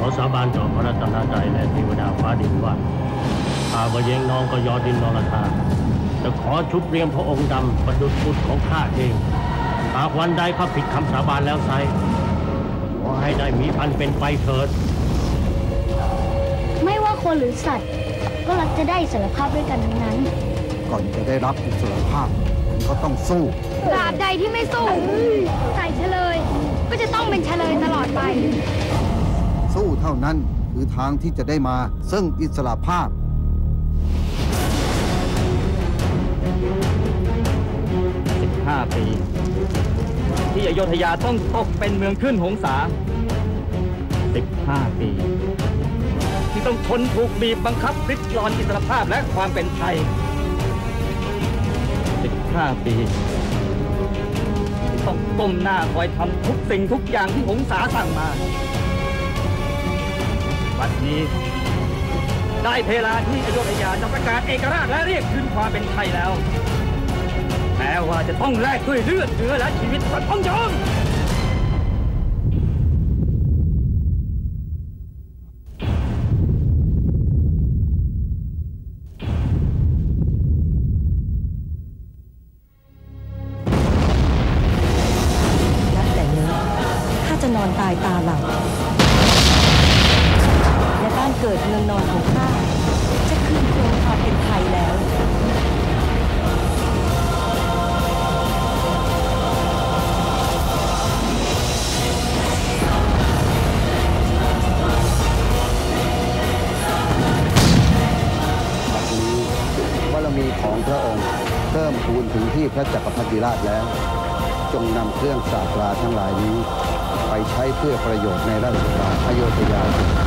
อสาบานต่อพระรัตนตรัยและเทวดาฟ้าดินว่าข้าพเยงนองก็ยอดินนรธาจะขอชุบเรียมพระองค์ดำประดุจบุตรของข้าเองหากวันใดข้าผิดคำสาบานแล้วไซขอให้ได้มีพันเป็นไปเถิดไม่ว่าคนหรือสัตว์ก็รักจะได้อิสรภาพด้วยกันทั้งนั้นก่อนจะได้รับอิสรภาพก็ต้องสู้ตราบใดที่ไม่สู้ใส่เฉลยก็จะต้องเป็นเฉลยตลอดไปสู้เท่านั้นคือทางที่จะได้มาซึ่งอิสรภาพ 15 ปีที่อโยธยาต้องตกเป็นเมืองขึ้นหงสา15 ปีที่ต้องทนถูกบีบบังคับริดรอนอิสรภาพและความเป็นไทย15 ปีที่ต้องก้มหน้าคอยทำทุกสิ่งทุกอย่างที่หงสาสั่งมาวันนี้ได้เวลาที่อโยธยาจะประกาศเอกราชและเรียกคืนความเป็นไทยแล้วแม้ว่าจะต้องแลกด้วยเลือดเนื้อและชีวิตของพ้องจองนับแต่นี้ข้าจะนอนตายตาหลับและบ้านเกิดเมืองนอนของข้าจะคืนคงความเป็นไทยแล้วบารมีของพระองค์เพิ่มพูนถึงที่พระจักรพรรดิราชแล้วจงนำเครื่องศาสตราทั้งหลายนี้ไปใช้เพื่อประโยชน์ในราชการอโยธยา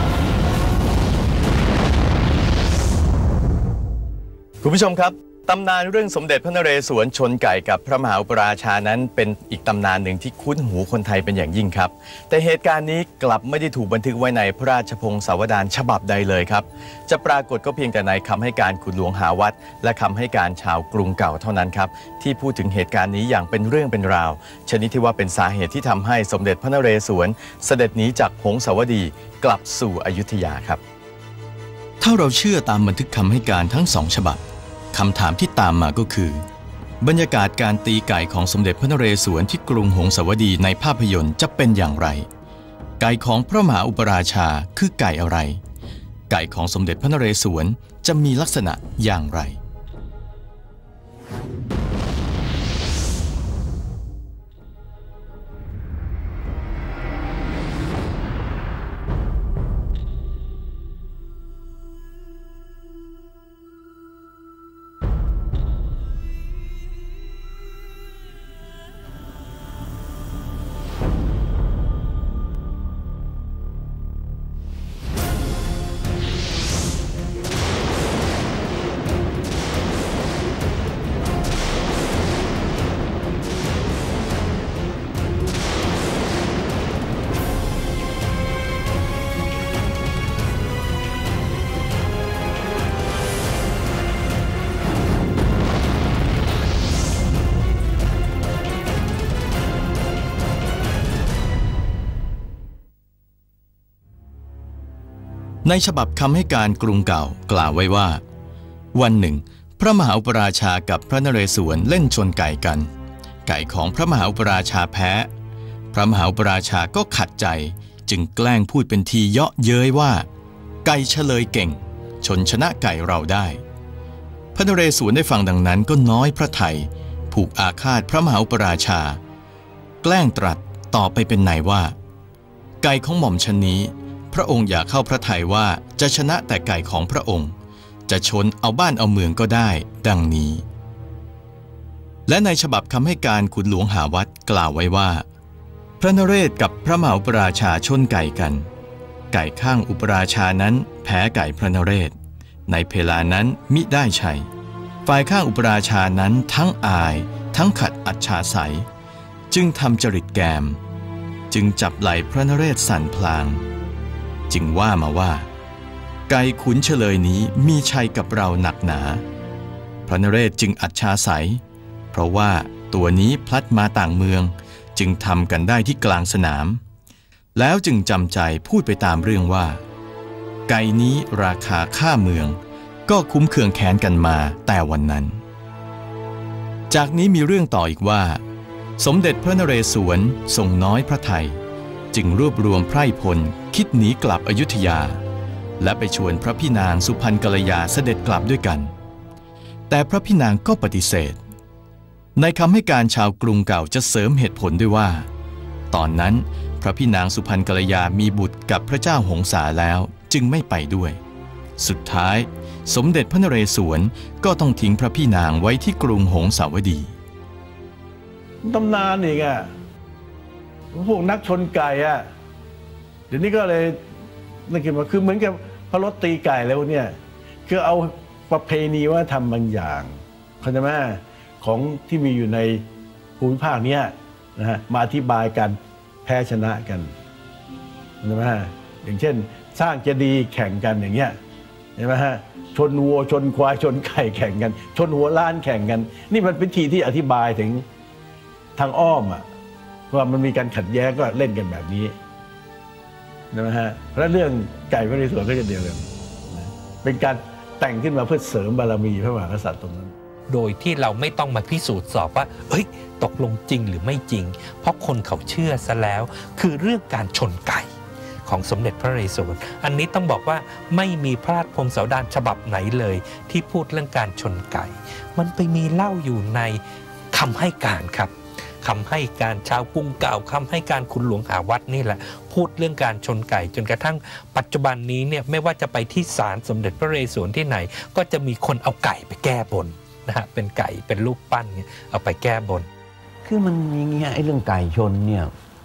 คุณผู้ชมครับตำนานเรื่องสมเด็จพระนเรศวรชนไก่กับพระมหาอุปราชานั้นเป็นอีกตำนานหนึ่งที่คุ้นหูคนไทยเป็นอย่างยิ่งครับแต่เหตุการณ์นี้กลับไม่ได้ถูกบันทึกไว้ในพระราชพงศาวดารฉบับใดเลยครับจะปรากฏก็เพียงแต่ในคำให้การขุนหลวงหาวัดและคำให้การชาวกรุงเก่าเท่านั้นครับที่พูดถึงเหตุการณ์นี้อย่างเป็นเรื่องเป็นราวชนิดที่ว่าเป็นสาเหตุที่ทำให้สมเด็จพระนเรศวรเสด็จหนีจากหงสาวดีกลับสู่อยุธยาครับถ้าเราเชื่อตามบันทึกคำให้การทั้ง2 ฉบับคำถามที่ตามมาก็คือบรรยากาศการตีไก่ของสมเด็จพระนเรศวรที่กรุงหงสาวดีในภาพยนตร์จะเป็นอย่างไรไก่ของพระมหาอุปราชาคือไก่อะไรไก่ของสมเด็จพระนเรศวรจะมีลักษณะอย่างไรในฉบับคำให้การกรุงเก่ากล่าวไว้ว่าวันหนึ่งพระมหาอุปราชากับพระนเรศวรเล่นชนไก่กันไก่ของพระมหาอุปราชาแพ้พระมหาอุปราชาก็ขัดใจจึงแกล้งพูดเป็นทีเยาะเย้ยว่าไก่เฉลยเก่งชนชนะไก่เราได้พระนเรศวรได้ฟังดังนั้นก็น้อยพระทัยผูกอาฆาตพระมหาอุปราชาแกล้งตรัสต่อไปเป็นไหนว่าไก่ของหม่อมชนนี้พระองค์อย่าเข้าพระทัยว่าจะชนะแต่ไก่ของพระองค์จะชนเอาบ้านเอาเมืองก็ได้ดังนี้และในฉบับคำให้การขุนหลวงหาวัดกล่าวไว้ว่าพระนเรศกับพระมหาอุปราชาชนไก่กันไก่ข้างอุปราชานั้นแพ้ไก่พระนเรศในเวลานั้นมิได้ชัยฝ่ายข้างอุปราชานั้นทั้งอายทั้งขัดอัจฉาสัยจึงทำจริตแกมจึงจับไหล่พระนเรศสั่นพลางจึงว่ามาว่าไก่ขุนเฉลยนี้มีชัยกับเราหนักหนาพระนเรศจึงอัจฉาสัยเพราะว่าตัวนี้พลัดมาต่างเมืองจึงทำกันได้ที่กลางสนามแล้วจึงจำใจพูดไปตามเรื่องว่าไก่นี้ราคาค่าเมืองก็คุ้มเคืองแค้นกันมาแต่วันนั้นจากนี้มีเรื่องต่ออีกว่าสมเด็จพระนเรศวรทรงน้อยพระทัยจึงรวบรวมไพร่พลคิดหนีกลับอยุธยาและไปชวนพระพี่นางสุพรรณกัลยาเสด็จกลับด้วยกันแต่พระพี่นางก็ปฏิเสธในคำให้การชาวกรุงเก่าจะเสริมเหตุผลด้วยว่าตอนนั้นพระพี่นางสุพรรณกัลยามีบุตรกับพระเจ้าหงสาแล้วจึงไม่ไปด้วยสุดท้ายสมเด็จพระนเรศวรก็ต้องทิ้งพระพี่นางไว้ที่กรุงหงสาวดีตำนานอีกอ่ะพวกนักชนไก่อ่ะเดี๋ยวนี้ก็เลยนึกขึ้นมาคือเหมือนกับพระรถตีไก่แล้วเนี่ยคือเอาประเพณีว่าทำบางอย่างเข้าใจไหมของที่มีอยู่ในภูมิภาคนี้นะฮะมาอธิบายกันแพ้ชนะกันเข้าใจไหมอย่างเช่นสร้างเจดีย์แข่งกันอย่างเงี้ยเห็นไหมฮะชนวัวชนควายชนไก่แข่งกันชนหัวล้านแข่งกันนี่มันเป็นทีที่อธิบายถึงทางอ้อมอ่ะว่ามันมีการขัดแย้งก็เล่นกันแบบนี้นะฮะแล้วเรื่องไก่พระนเรศวรก็จะเดียวกันเป็นการแต่งขึ้นมาเพื่อเสริมบารมีพระมหากษัตริย์ตรงนั้นโดยที่เราไม่ต้องมาพิสูจน์สอบว่าเฮ้ยตกลงจริงหรือไม่จริงเพราะคนเขาเชื่อซะแล้วคือเรื่องการชนไก่ของสมเด็จพระนเรศวรอันนี้ต้องบอกว่าไม่มีพระราชพงศาวดารฉบับไหนเลยที่พูดเรื่องการชนไก่มันไปมีเล่าอยู่ในคำให้การครับคำให้การชาวกรุงเก่าคำให้การคุณหลวงหาวัดนี่แหละพูดเรื่องการชนไก่จนกระทั่งปัจจุบันนี้เนี่ยไม่ว่าจะไปที่ศาลสมเด็จพระนเรศวรที่ไหนก็จะมีคนเอาไก่ไปแก้บนนะฮะเป็นไก่เป็นรูปปั้นเนี่ยเอาไปแก้บนคือมันอย่างเงี้ยไอ้เรื่องไก่ชนเนี่ย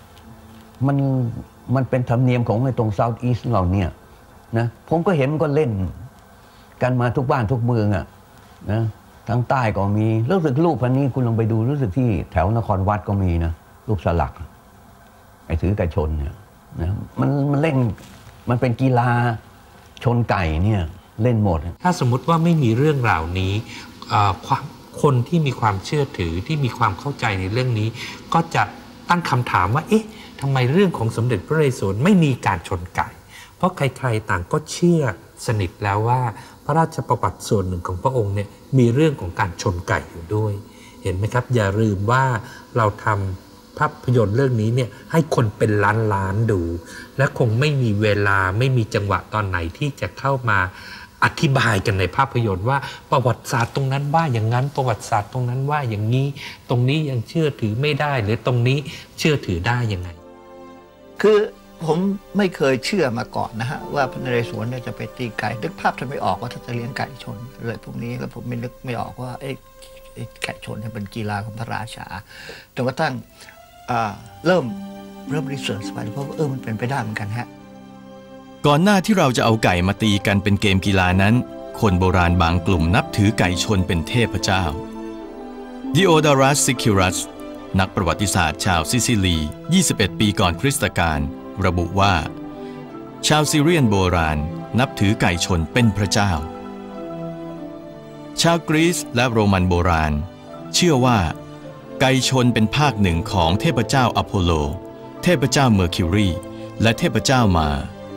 มันเป็นธรรมเนียมของไอ้ตรงเซาท์อีสต์เราเนี่ยนะผมก็เห็นมันก็เล่นกันมาทุกบ้านทุกเมืองอ่ะนะทางใต้ก็มีรู้สึกรูปพันนี้คุณลองไปดูรู้สึกที่แถวนครวัดก็มีนะรูปสลักไอ้ถือไก่ชนเนี่ยนะมันเล่นมันเป็นกีฬาชนไก่เนี่ยเล่นหมดถ้าสมมุติว่าไม่มีเรื่องราวนี้คนที่มีความเชื่อถือที่มีความเข้าใจในเรื่องนี้ก็จะตั้งคำถามว่าเอ๊ะทำไมเรื่องของสมเด็จพระนเรศวรไม่มีการชนไก่เพราะใครๆต่างก็เชื่อสนิทแล้วว่าพระราชประวัติส่วนหนึ่งของพระองค์เนี่ยมีเรื่องของการชนไก่อยู่ด้วยเห็นไหมครับอย่าลืมว่าเราทำภาพยนตร์เรื่องนี้เนี่ยให้คนเป็นล้านๆดูและคงไม่มีเวลาไม่มีจังหวะตอนไหนที่จะเข้ามาอธิบายกันในภาพยนตร์ว่าประวัติศาสตร์ตรงนั้นว่าอย่างนั้นประวัติศาสตร์ตรงนั้นว่าอย่างนี้ตรงนี้ยังเชื่อถือไม่ได้หรือตรงนี้เชื่อถือได้ยังไงคือผมไม่เคยเชื่อมาก่อนนะฮะว่าพระนเรศวรเนี่ยจะไปตีไก่นึกภาพจะไม่ออกว่าถ้าจะเลี้ยงไก่ชนเลยพวกนี้แล้วผมไม่นึกไม่ออกว่าไอ้ไก่ชนเป็นกีฬาของพระราชาจนกระทั่งเริ่มรีเสิร์ชไปเพราะว่ามันเป็นไปได้เหมือนกันฮะก่อนหน้าที่เราจะเอาไก่มาตีกันเป็นเกมกีฬานั้นคนโบราณบางกลุ่มนับถือไก่ชนเป็นเทพเจ้าดิโอดารัสซิคิรัสนักประวัติศาสตร์ชาวซิซิลี21 ปีก่อนคริสตกาลระบุว่าชาวซีเรียนโบราณนับถือไก่ชนเป็นพระเจ้าชาวกรีซและโรมันโบราณเชื่อว่าไก่ชนเป็นภาคหนึ่งของเทพเจ้าอโพโลเทพเจ้าเมอร์คิวรีและเทพเจ้ามา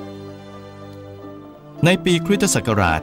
ในปีคริสตศักราช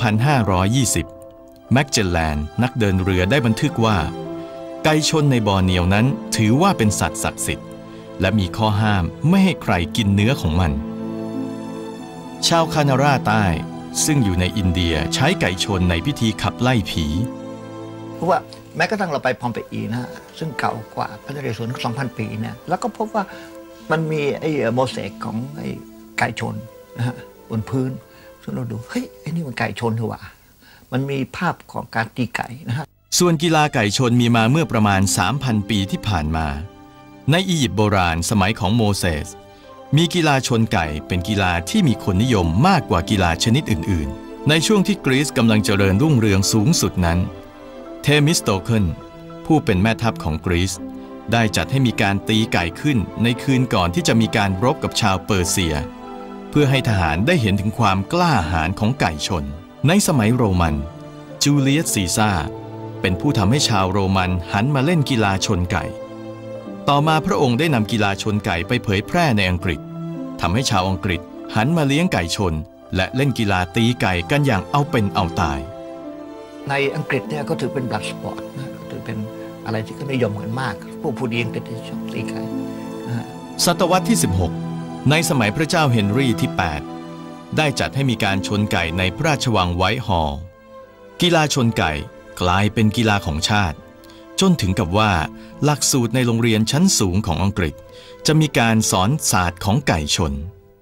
1520 แมกเจลแลนนักเดินเรือได้บันทึกว่าไก่ชนในบอร์เนียวนั้นถือว่าเป็นสัตว์ศักดิ์สิทธิ์และมีข้อห้ามไม่ให้ใครกินเนื้อของมันชาวคานาราใต้ซึ่งอยู่ในอินเดียใช้ไก่ชนในพิธีขับไล่ผีเพราะว่าแม้กระทั่งเราไปพอมเปอีนะฮะซึ่งเก่ากว่าพระนเรศวร 2,000 ปีเนี่ยแล้วก็พบว่ามันมีไอ้โมเสกของไอ้ไก่ชนนะฮะบนพื้นซึ่งเราดูเฮ้ยไอ้นี่มันไก่ชนเหรอวะมันมีภาพของการตีไก่นะฮะส่วนกีฬาไก่ชนมีมาเมื่อประมาณ 3,000 ปีที่ผ่านมาในอียิปต์โบราณสมัยของโมเสสมีกีฬาชนไก่เป็นกีฬาที่มีคนนิยมมากกว่ากีฬาชนิดอื่นๆในช่วงที่กรีซกำลังเจริญรุ่งเรืองสูงสุดนั้นเทมิสโตเคิลผู้เป็นแม่ทัพของกรีซได้จัดให้มีการตีไก่ขึ้นในคืนก่อนที่จะมีการรบกับชาวเปอร์เซียเพื่อให้ทหารได้เห็นถึงความกล้าหาญของไก่ชนในสมัยโรมันจูเลียสซีซ่าเป็นผู้ทำให้ชาวโรมันหันมาเล่นกีฬาชนไก่ต่อมาพระองค์ได้นำกีฬาชนไก่ไปเผยแพร่ในอังกฤษทำให้ชาวอังกฤษหันมาเลี้ยงไก่ชนและเล่นกีฬาตีไก่กันอย่างเอาเป็นเอาตายในอังกฤษเนี่ยก็ถือเป็นบลัดสปอร์ตนะถือเป็นอะไรที่ก็นิยมกันมากพวกผู้ดีอังกฤษที่ชอบตีไก่ศตวรรษที่ 16ในสมัยพระเจ้าเฮนรี่ที่ 8ได้จัดให้มีการชนไก่ในพระราชวังไวท์ฮอลล์กีฬาชนไก่กลายเป็นกีฬาของชาติจนถึงกับว่าหลักสูตรในโรงเรียนชั้นสูงของอังกฤษจะมีการสอนศาสตร์ของไก่ชน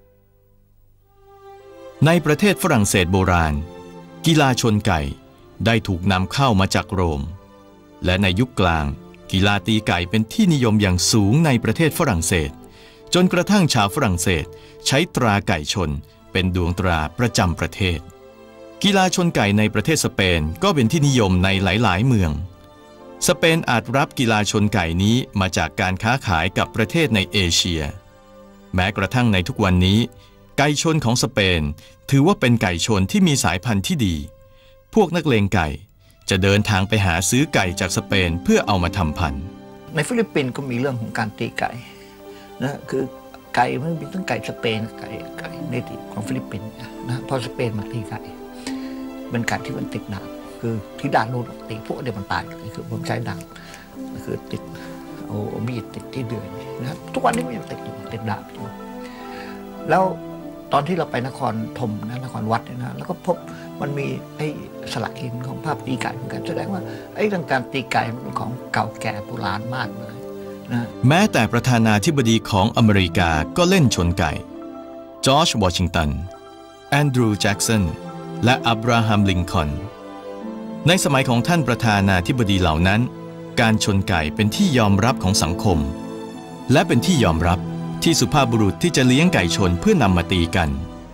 ในประเทศฝรั่งเศสโบราณกีฬาชนไก่ได้ถูกนำเข้ามาจากโรมและในยุคกลางกีฬาตีไก่เป็นที่นิยมอย่างสูงในประเทศฝรั่งเศสจนกระทั่งชาวฝรั่งเศสใช้ตราไก่ชนเป็นดวงตราประจำประเทศกีฬาชนไก่ในประเทศสเปนก็เป็นที่นิยมในหลายๆเมืองสเปนอาจรับกีฬาชนไก่นี้มาจากการค้าขายกับประเทศในเอเชียแม้กระทั่งในทุกวันนี้ไก่ชนของสเปนถือว่าเป็นไก่ชนที่มีสายพันธุ์ที่ดีพวกนักเลงไก่จะเดินทางไปหาซื้อไก่จากสเปนเพื่อเอามาทำพันธุ์ในฟิลิปปินส์ก็มีเรื่องของการตีไก่นะคือไก่มันมีทั้งไก่สเปนไก่ในติของฟิลิปปินส์นะพอสเปนมันตีไก่เป็นไก่ที่มันติดดาบคือที่ด่านนู้นตีพวกเดียวมันตายคือผมใช้ดาบคือติดเอามีดติดที่เดือยนะครับทุกวันนี้มันยังติดดาบอยู่แล้วตอนที่เราไปนครธมนะนครวัดเนี่ยนะแล้วก็พบมันมีไอ้สลักหินของภาพตีไก่เหมือนกันแสดงว่าไอ้เรื่องการตีไก่มันเป็นของเก่าแก่โบราณมากเลยนะแม้แต่ประธานาธิบดีของอเมริกาก็เล่นชนไก่จอร์จวอชิงตันแอนดรูว์แจ็กสันและอับราฮัมลิงคอล์นในสมัยของท่านประธานาธิบดีเหล่านั้นการชนไก่เป็นที่ยอมรับของสังคมและเป็นที่ยอมรับที่สุภาพบุรุษที่จะเลี้ยงไก่ชนเพื่อนำมาตีกัน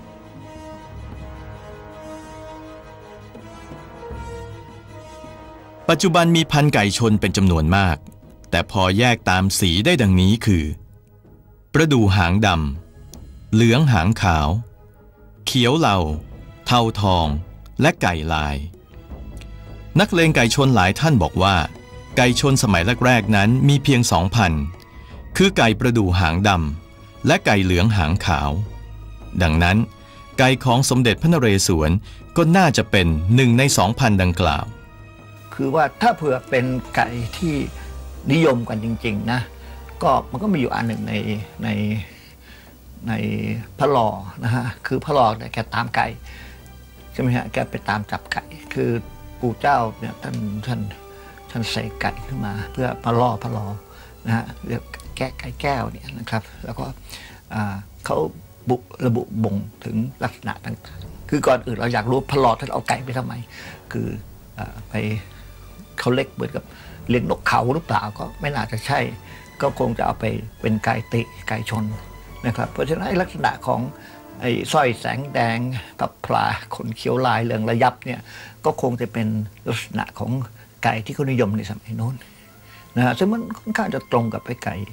ปัจจุบันมีพันธุ์ไก่ชนเป็นจำนวนมากแต่พอแยกตามสีได้ดังนี้คือประดู่หางดำเหลืองหางขาวเขียวเหลาเทาทองและไก่ลายนักเลงไก่ชนหลายท่านบอกว่าไก่ชนสมัยแรกๆนั้นมีเพียง2 พันธุ์คือไก่ประดู่หางดำและไก่เหลืองหางขาวดังนั้นไก่ของสมเด็จพระนเรศวรก็น่าจะเป็น1 ใน 2 พันธุ์ดังกล่าวคือว่าถ้าเผื่อเป็นไก่ที่นิยมกันจริงๆนะก็มันก็มีอยู่อันหนึ่งในพระลอนะฮะคือพระลอเนี่ยแกตามไก่ใช่ไหมฮะแกไปตามจับไก่คือปู่เจ้าเนี่ยท่านเสกไก่ขึ้นมาเพื่อพระลอนะฮะเรียกไก่แก้วเนี่ยนะครับแล้วก็เขาระบุบ่งถึงลักษณะต่างๆคือก่อนอื่นเราอยากรู้พระลอท่านเอาไก่ไปทำไมคือไปเขาเล็กเหมือนกับเลี้ยงนกเขาหรือเปล่าก็ไม่น่าจะใช่ก็คงจะเอาไปเป็นไก่ติไก่ชนนะครับเพราะฉะนั้นลักษณะของไอ้สร้อยแสงแดงกับพลาขนเขียวลายเหลืองระยับเนี่ยก็คงจะเป็นลักษณะของไก่ที่เขานิยมในสมัยโน้นนะฮะซึ่งมันค่อนข้างจะตรงกับไก่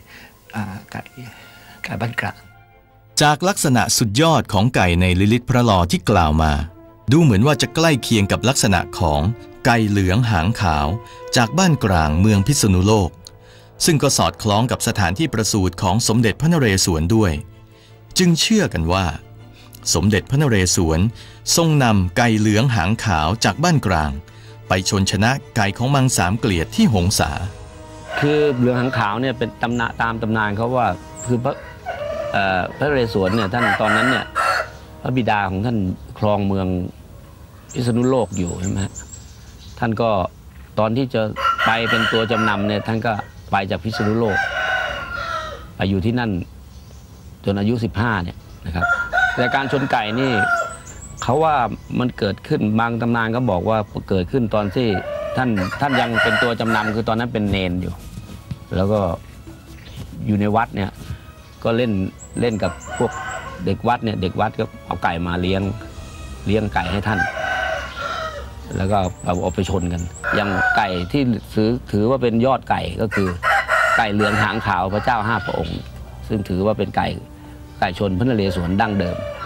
บ้านกลางจากลักษณะสุดยอดของไก่ในลิลิตพระลอที่กล่าวมาดูเหมือนว่าจะใกล้เคียงกับลักษณะของไก่เหลืองหางขาวจากบ้านกลางเมืองพิษณุโลกซึ่งก็สอดคล้องกับสถานที่ประสูติของสมเด็จพระนเรศวรด้วยจึงเชื่อกันว่าสมเด็จพระนเรศวรทรงนำไก่เหลืองหางขาวจากบ้านกลางไปชนชนะไก่ของมังสามเกลียดที่หงสาคือเหลืองหางขาวเนี่ยเป็นตามตำนานเขาว่าคือพระนเรศวรเนี่ยท่านตอนนั้นเนี่ยพระบิดาของท่านครองเมืองพิษณุโลกอยู่ใช่ไหมท่านก็ตอนที่จะไปเป็นตัวจำนำเนี่ยท่านก็ไปจากพิษณุโลกไปอยู่ที่นั่นจนอายุ15เนี่ยนะครับแต่การชนไก่นี่เขาว่ามันเกิดขึ้นบางตำนานก็บอกว่าเกิดขึ้นตอนที่ท่านยังเป็นตัวจำนำคือตอนนั้นเป็นเนนอยู่แล้วก็อยู่ในวัดเนี่ยก็เล่นกับพวกเด็กวัดเนี่ยเด็กวัดก็เอาไก่มาเลี้ยงไก่ให้ท่านแล้วก็เอาไปชนกันอย่างไก่ที่ถือว่าเป็นยอดไก่ก็คือไก่เหลืองหางขาวพระเจ้า5 พระองค์ซึ่งถือว่าเป็นไก่ชนพระนเรศวรดั้งเดิม